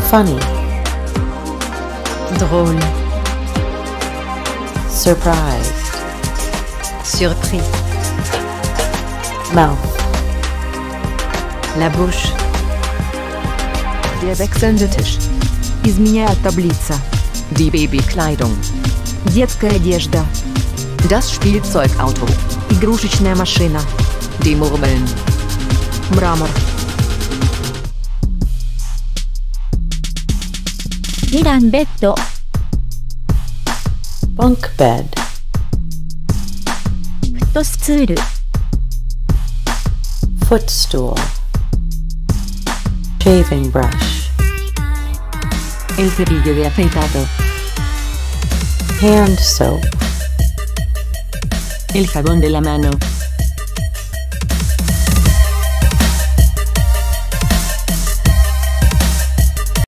Funny. Drôle. Surprised. Surpris. Mouth. La bouche. Der wechselnde Tisch. Изменяя таблица. Die Babykleidung. Детская одежда. Das Spielzeugauto. Игрушечная машина. Die Murmeln. Мрамор. 2段ベッド Bunk bed. フットスツール Footstool. Shaving brush. El cepillo de afeitado. Hand soap. El jabón de la mano.